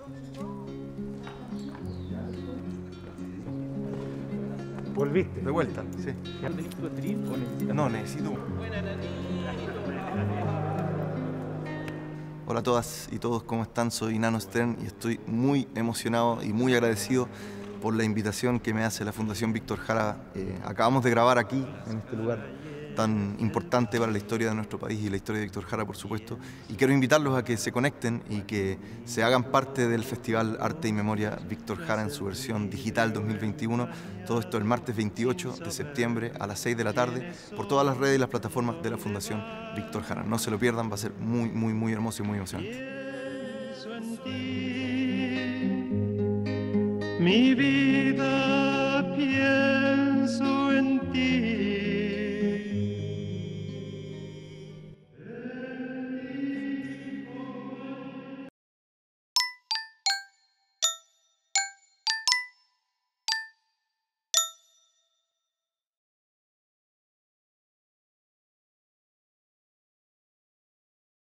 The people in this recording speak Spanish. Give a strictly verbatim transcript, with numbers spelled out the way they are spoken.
¿Volviste? De vuelta, sí. No, necesito... Hola a todas y todos, ¿cómo están? Soy Nano Stern y estoy muy emocionado y muy agradecido por la invitación que me hace la Fundación Víctor Jara. Eh, acabamos de grabar aquí, en este lugar tan importante para la historia de nuestro país y la historia de Víctor Jara, por supuesto. Y quiero invitarlos a que se conecten y que se hagan parte del Festival Arte y Memoria Víctor Jara en su versión digital dos mil veintiuno. Todo esto el martes veintiocho de septiembre a las seis de la tarde por todas las redes y las plataformas de la Fundación Víctor Jara. No se lo pierdan, va a ser muy, muy, muy hermoso y muy emocionante. Mi vida pienso en ti.